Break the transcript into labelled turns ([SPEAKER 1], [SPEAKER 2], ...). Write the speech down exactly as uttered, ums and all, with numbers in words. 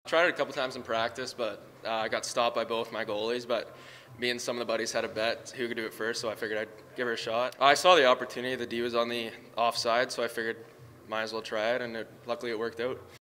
[SPEAKER 1] Tried it a couple times in practice, but uh, I got stopped by both my goalies. But me and some of the buddies had a bet who could do it first, so I figured I'd give her a shot. I saw the opportunity. The D was on the offside, so I figured might as well try it, and it, luckily it worked out.